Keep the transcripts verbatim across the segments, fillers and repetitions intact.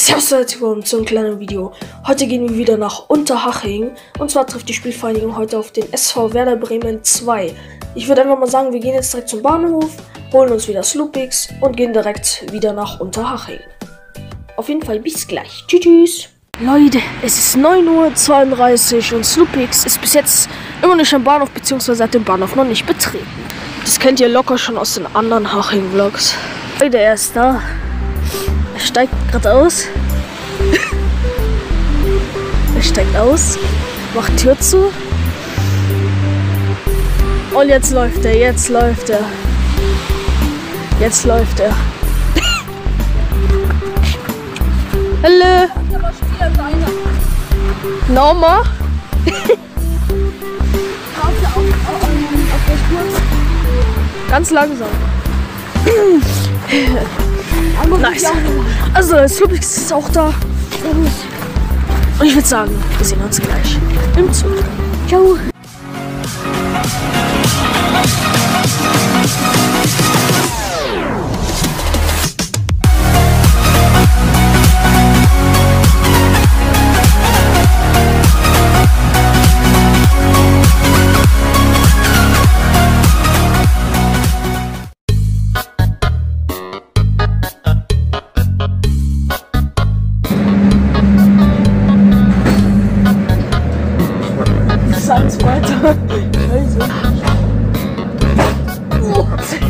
Servus Leute, willkommen zu einem kleinen Video. Heute gehen wir wieder nach Unterhaching. Und zwar trifft die Spielvereinigung heute auf den S V Werder Bremen zwei. Ich würde einfach mal sagen, wir gehen jetzt direkt zum Bahnhof, holen uns wieder Slupix und gehen direkt wieder nach Unterhaching. Auf jeden Fall bis gleich. Tschüss, tschüss. Leute, es ist neun Uhr zweiunddreißig und Slupix ist bis jetzt immer nicht am Bahnhof, beziehungsweise hat den Bahnhof noch nicht betreten. Das kennt ihr locker schon aus den anderen Haching-Vlogs. Leute, er ist da. Er steigt gerade aus. Er steigt aus, macht Tür zu. Und jetzt läuft er, jetzt läuft er. Jetzt läuft er. Hallo. Nochmal. Ganz langsam. Nice. Also, der Slupix ist auch da. Und ich würde sagen, wir sehen uns gleich im Zug. Ciao. Alles weiter. Scheiße. Oh.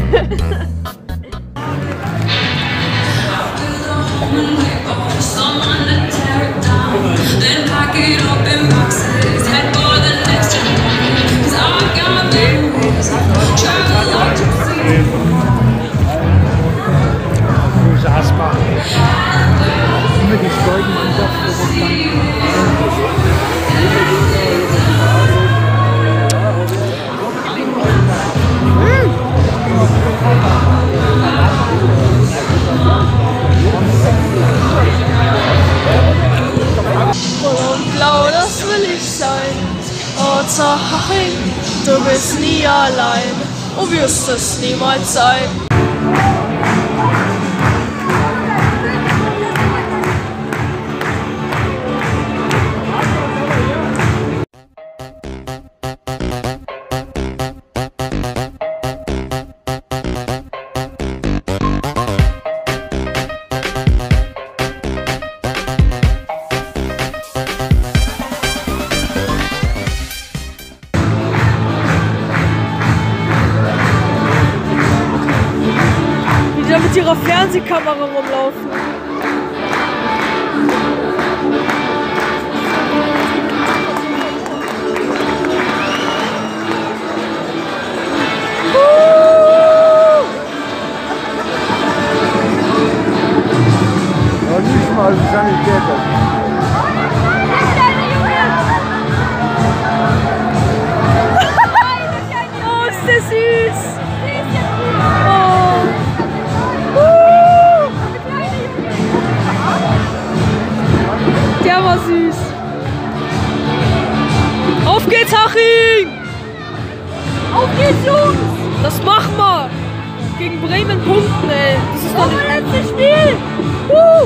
Unterhaching, du bist nie allein und wirst es niemals sein. Mit ihrer Fernsehkamera rumlaufen. Ja, nicht mal Sanitäter. Oh, ist der süß! Der war süß. Auf geht's, Haching! Auf geht's, Jungs! Das machen wir! Gegen Bremen punkten, ey! Das ist doch das letzte Spiel! Uh!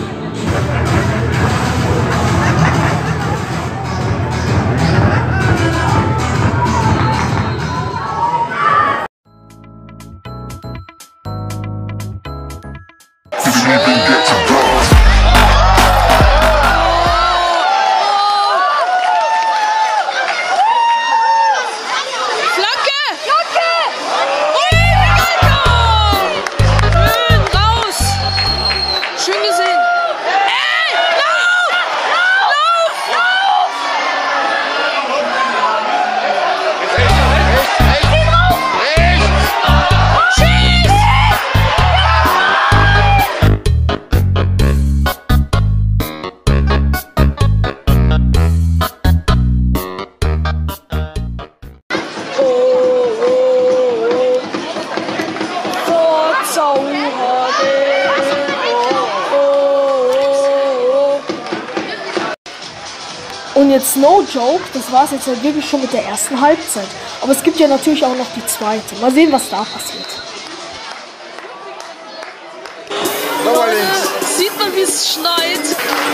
Und jetzt no joke, das war es jetzt halt wirklich schon mit der ersten Halbzeit. Aber es gibt ja natürlich auch noch die zweite. Mal sehen, was da passiert. Nochmal links. Sieht man, wie es schneit.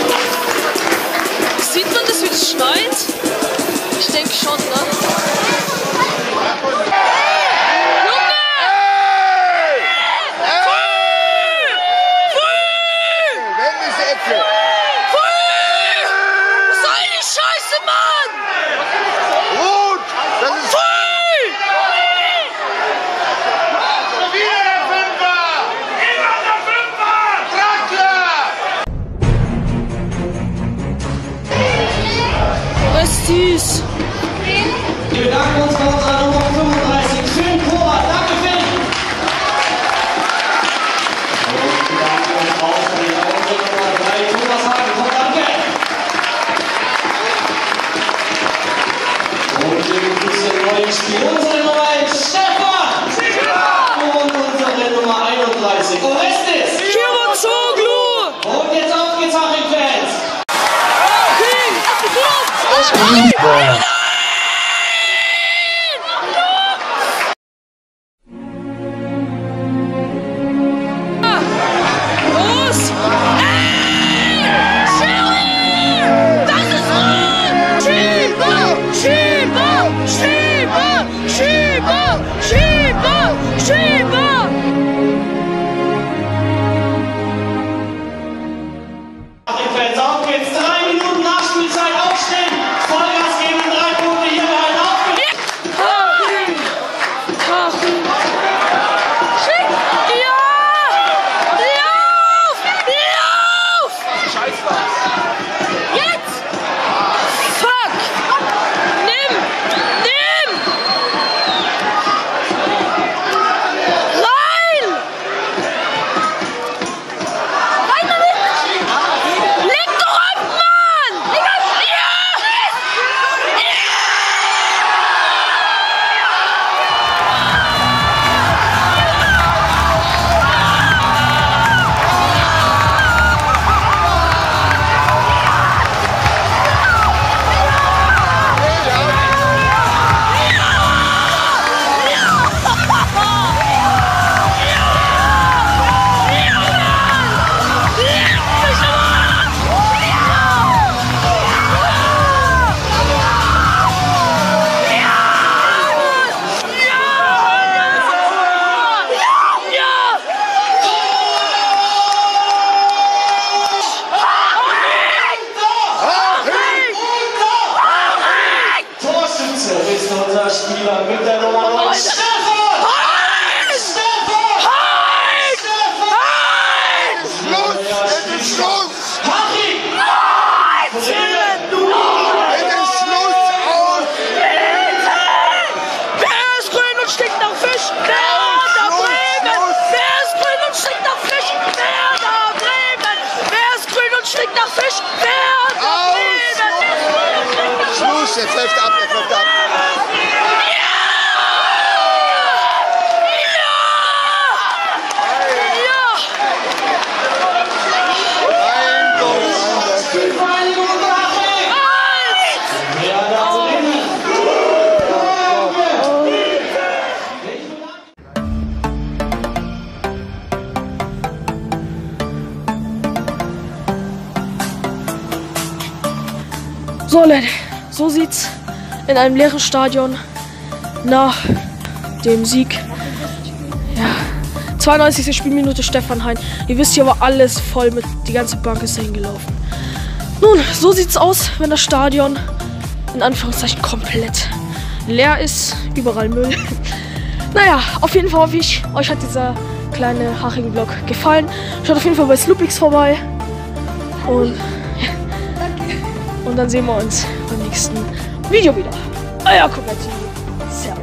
Sieht man das, wie es schneit? Ich denke schon, ne? Süß. Wir bedanken uns bei unserer Nummer fünfunddreißig. Schön, Torwart. Danke, Finn. Und wir bedanken uns auch bei der Nummer drei, Thomas Hagen. Danke. Und wir begrüßen im neuen Spiel unsere Nummer eins, Stefan. Und unsere Nummer einunddreißig, Orestes. Und jetzt auf geht's, Haching-Fans. Super. Fans, auf geht's. Drei Minuten Nachspielzeit aufstellen. Vollgas geben, drei Punkte hier rein. Auf geht's. Hachen! Hachen! Ja! Lauf! Lauf! Scheiß was! Jetzt! Fuck! Nimm! Nimm! Rein! Rein damit! Leg doch ab, Mann! Leg ab! Ja! Torschütze ist unser Spieler mit der Nummer neun. Stefan! Stefan! Stefan! Schluss! Es ist Schluss! Haching! Es ist Schluss aus! Wer ist grün und stinkt nach Fisch? Werder Bremen! Wer ist grün und stinkt nach Fisch? Werder Bremen! Wer ist grün und stinkt nach Fisch? Werder Bremen! Schluss! Jetzt läuft ab, jetzt läuft ab! So Leute, so sieht's in einem leeren Stadion nach dem Sieg. Ja, zweiundneunzigste Spielminute Stefan Hein. Ihr wisst, hier war alles voll mit, die ganze Bank ist dahin gelaufen. Nun, so sieht's aus, wenn das Stadion in Anführungszeichen komplett leer ist, überall Müll. Naja, auf jeden Fall hoffe ich, euch hat dieser kleine Haching-Vlog gefallen. Schaut auf jeden Fall bei Slupix vorbei und Und dann sehen wir uns beim nächsten Video wieder. Euer Kommentier. Servus.